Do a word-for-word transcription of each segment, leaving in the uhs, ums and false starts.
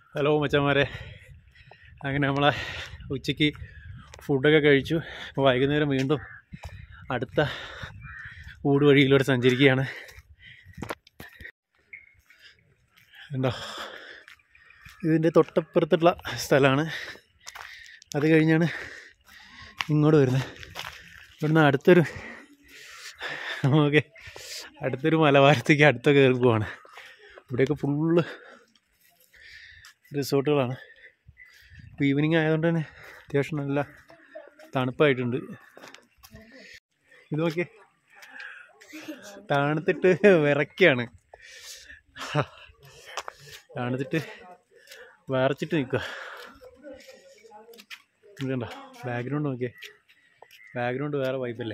Hello മച്ചന്മാരെ, അങ്ങനെ നമ്മളെ ഉച്ചയ്ക്ക് ഫുഡൊക്കെ കഴിച്ചു. വൈകുന്നേരം വീണ്ടും അടുത്ത ഊട് വഴിയിലൂടെ സഞ്ചരിക്കുകയാണ്. ഉണ്ടോ, ഇതിൻ്റെ തൊട്ടപ്പുറത്തുള്ള സ്ഥലമാണ്. അത് കഴിഞ്ഞാണ് ഇങ്ങോട്ട് വരുന്നത്. ഇവിടുന്ന് അടുത്തൊരു നമുക്ക് അടുത്തൊരു മലവാരത്തേക്ക് അടുത്ത കയറി പോവാണ്. ഇവിടെയൊക്കെ ഫുള്ള് റിസോർട്ടുകളാണ്. ഇപ്പോൾ ഈവനിങ് ആയതുകൊണ്ട് തന്നെ അത്യാവശ്യം നല്ല തണുപ്പായിട്ടുണ്ട്. ഇതൊക്കെ തണുത്തിട്ട് വിറയ്ക്കാണ്, തണുത്തിട്ട് വിറച്ചിട്ട് നിൽക്കുക. ഇതുണ്ടോ ബാക്ക്ഗ്രൗണ്ട് നോക്കിയേ, ബാക്ക്ഗ്രൗണ്ട് വേറെ വൈബല്ലേ.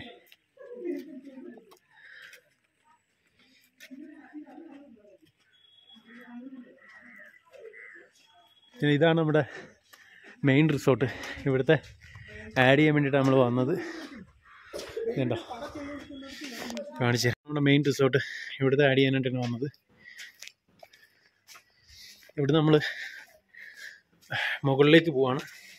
പിന്നെ ഇതാണ് നമ്മുടെ മെയിൻ റിസോർട്ട്. ഇവിടുത്തെ ആഡ് ചെയ്യാൻ വേണ്ടിയിട്ടാണ് നമ്മൾ വന്നത്. ഇതുണ്ടോ കാണിച്ചു തരാം. നമ്മുടെ മെയിൻ റിസോർട്ട് ഇവിടുത്തെ ആഡ് ചെയ്യാനായിട്ടാണ് വന്നത്. ഇവിടെ നമ്മൾ മുകളിലേക്ക് പോവാണ്.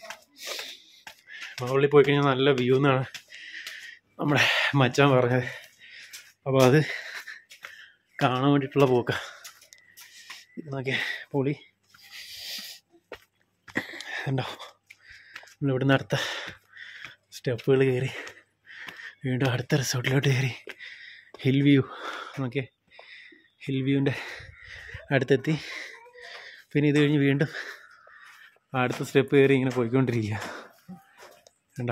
മുകളിൽ പോയി കഴിഞ്ഞാൽ നല്ല വ്യൂ എന്നാണ് നമ്മുടെ മച്ചാൻ പറഞ്ഞത്. അപ്പോൾ അത് കാണാൻ വേണ്ടിയിട്ടുള്ള പോക്കാ. നോക്കിയേ പൊളി. ഉണ്ടോ, നമ്മളിവിടുന്ന് അടുത്ത സ്റ്റെപ്പുകൾ കയറി വീണ്ടും അടുത്ത റിസോർട്ടിലോട്ട് കയറി. ഹിൽ വ്യൂ നോക്കിയേ, ഹിൽ വ്യൂവിൻ്റെ അടുത്തെത്തി. പിന്നെ ഇത് കഴിഞ്ഞ് വീണ്ടും അടുത്ത സ്റ്റെപ്പ് കയറി ഇങ്ങനെ പോയിക്കൊണ്ടിരിക്കുക. ഉണ്ടോ,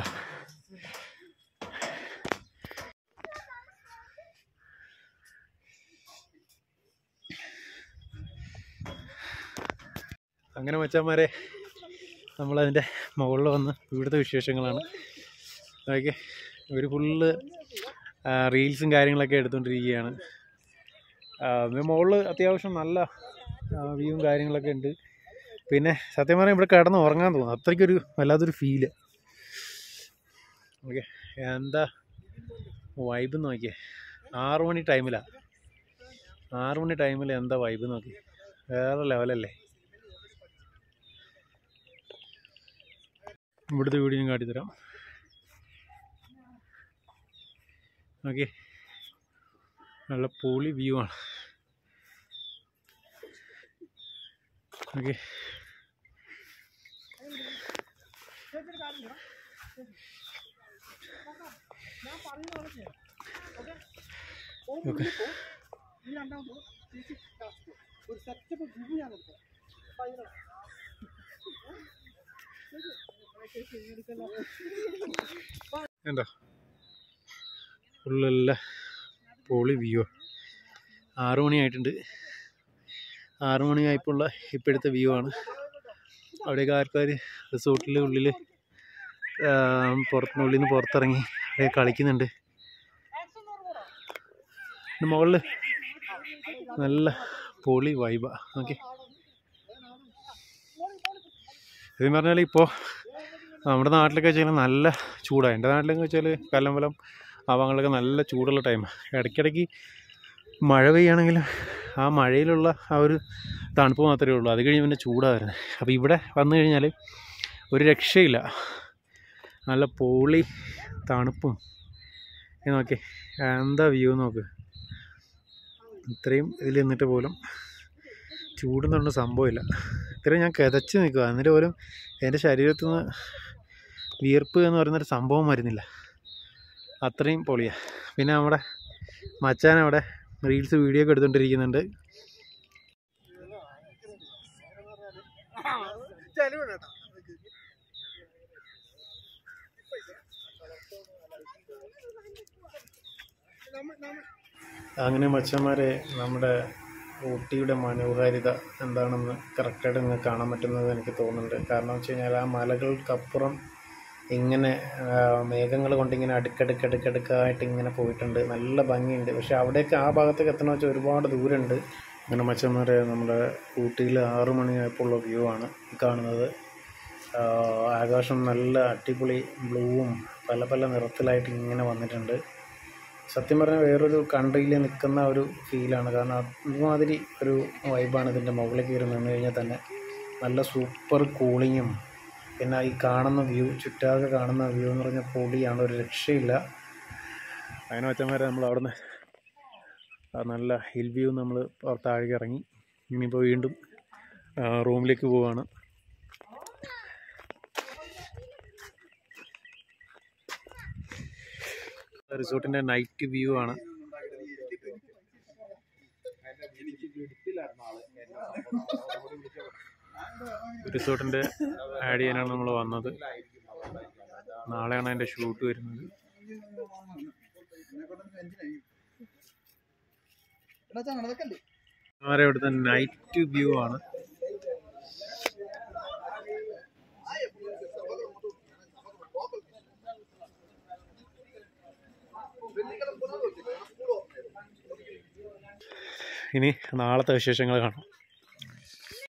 അങ്ങനെ മച്ചാന്മാരെ നമ്മളതിൻ്റെ മുകളിൽ വന്ന് ഇവിടുത്തെ വിശേഷങ്ങളാണ്. അതൊക്കെ ഒരു ഫുള്ള് റീൽസും കാര്യങ്ങളൊക്കെ എടുത്തുകൊണ്ടിരിക്കുകയാണ്. മുകളിൽ അത്യാവശ്യം നല്ല വ്യൂവും കാര്യങ്ങളൊക്കെ ഉണ്ട്. പിന്നെ സത്യം പറഞ്ഞാൽ ഇവിടെ കിടന്ന് ഉറങ്ങാൻ തോന്നും, അത്രയ്ക്കൊരു വല്ലാത്തൊരു ഫീല്. ഓക്കെ, എന്താ വൈബ് നോക്കിയേ. ആറു മണി ടൈമിലാണ്, ആറു മണി ടൈമിൽ എന്താ വൈബ് നോക്കി, വേറെ ലെവലല്ലേ. ഇവിടുത്തെ വീഡിയോ ഞാൻ കാട്ടിത്തരാം. ഓക്കെ, നല്ല പൊളി വ്യൂ ആണ്. ഓക്കെ, ഓക്കെ എന്താ ഫുള്ളല്ല പൊളി വ്യൂ. ആറു മണിയായിട്ടുണ്ട്. ആറു മണിയായപ്പോഴുള്ള ഇപ്പോഴത്തെ വ്യൂ ആണ്. അവിടെയൊക്കെ ആൾക്കാർ റിസോർട്ടിൻ്റെ ഉള്ളിൽ പുറത്തുനിന്നുള്ളിൽ നിന്ന് പുറത്തിറങ്ങി അവിടെ കളിക്കുന്നുണ്ട്. മുകളിൽ നല്ല പൊളി വൈബാണ്. ഓക്കെ, ഇതെന്ന് പറഞ്ഞാൽ ഇപ്പോൾ നമ്മുടെ നാട്ടിലൊക്കെ വെച്ചാൽ നല്ല ചൂടാണ്. എൻ്റെ നാട്ടിലൊക്കെ വെച്ചാൽ കല്ലമ്പലം ആ ഭാഗങ്ങളിലൊക്കെ നല്ല ചൂടുള്ള ടൈമാണ്. ഇടയ്ക്കിടയ്ക്ക് മഴ പെയ്യുകയാണെങ്കിൽ ആ മഴയിലുള്ള ആ ഒരു തണുപ്പ് മാത്രമേ ഉള്ളൂ. അത് കഴിഞ്ഞ് പിന്നെ ചൂടായിരുന്നു. അപ്പോൾ ഇവിടെ വന്നു കഴിഞ്ഞാൽ ഒരു രക്ഷയില്ല, നല്ല പൊളി തണുപ്പും. നോക്കി എന്താ വ്യൂ നോക്ക്. ഇത്രയും ഇതിൽ നിന്നിട്ട് പോലും ചൂടെന്നുള്ള സംഭവമില്ല. ഇത്രയും ഞാൻ കിതച്ച് നിൽക്കുക, എന്നിട്ട് പോലും എൻ്റെ ശരീരത്തിൽ നിന്ന് വിയർപ്പ് എന്ന് പറയുന്നൊരു സംഭവം വരുന്നില്ല. അത്രയും പൊളിയാണ്. പിന്നെ നമ്മുടെ മച്ചാൻ അവിടെ റീൽസ് വീഡിയോ ഒക്കെ എടുത്തുകൊണ്ടിരിക്കുന്നുണ്ട്. അങ്ങനെ മച്ചന്മാരെ നമ്മുടെ ഊട്ടിയുടെ മനോഹാരിത എന്താണെന്ന് കറക്റ്റായിട്ട് നിങ്ങൾക്ക് കാണാൻ പറ്റുന്നത് എനിക്ക് തോന്നുന്നുണ്ട്. കാരണം എന്ന് വെച്ച് കഴിഞ്ഞാൽ ആ മലകൾക്കപ്പുറം ഇങ്ങനെ മേഘങ്ങൾ കൊണ്ടിങ്ങനെ അടുക്കടുക്കടുക്കടുക്കായിട്ട് ഇങ്ങനെ പോയിട്ടുണ്ട്. നല്ല ഭംഗിയുണ്ട്. പക്ഷേ അവിടേക്ക് ആ ഭാഗത്തേക്ക് എത്തണമെന്ന് വെച്ചാൽ ഒരുപാട് ദൂരമുണ്ട്. അങ്ങനെ മച്ചന്മാരെ നമ്മുടെ ഊട്ടിയിൽ ആറു മണിയായപ്പോൾ ഉള്ള വ്യൂ ആണ് കാണുന്നത്. ആകാശം നല്ല അടിപൊളി ബ്ലൂവും പല പല നിറത്തിലായിട്ട് ഇങ്ങനെ വന്നിട്ടുണ്ട്. സത്യം പറഞ്ഞാൽ വേറൊരു കൺട്രിയിൽ നിൽക്കുന്ന ഒരു ഫീലാണ്. കാരണം അതുമാതിരി ഒരു വൈബാണ് ഇതിൻ്റെ മുകളിൽ കയറി നിന്ന് കഴിഞ്ഞാൽ തന്നെ. നല്ല സൂപ്പർ കൂളിങ്ങും പിന്നെ ഈ കാണുന്ന വ്യൂ, ചുറ്റാകെ കാണുന്ന വ്യൂ എന്ന് പറഞ്ഞാൽ പൊളിയാണ്, ഒരു രക്ഷയില്ല. അങ്ങനെ വെച്ചമാരെ നമ്മൾ അവിടെ നിന്ന് നല്ല ഹിൽ വ്യൂ നമ്മൾ താഴേക്ക് ഇറങ്ങി. ഇനിയിപ്പോൾ വീണ്ടും റൂമിലേക്ക് പോവാണ്. റിസോർട്ടിൻ്റെ നൈറ്റ് വ്യൂ ആണ്. റിസോർട്ടിൻ്റെ ആഡ് ചെയ്യാനാണ് നമ്മൾ വന്നത്. നാളെയാണ് അതിൻ്റെ ഷൂട്ട് വരുന്നത്. അവരെ ഇവിടുത്തെ നൈറ്റ് വ്യൂ ആണ്. ഇനി നാളത്തെ വിശേഷങ്ങൾ കാണാം.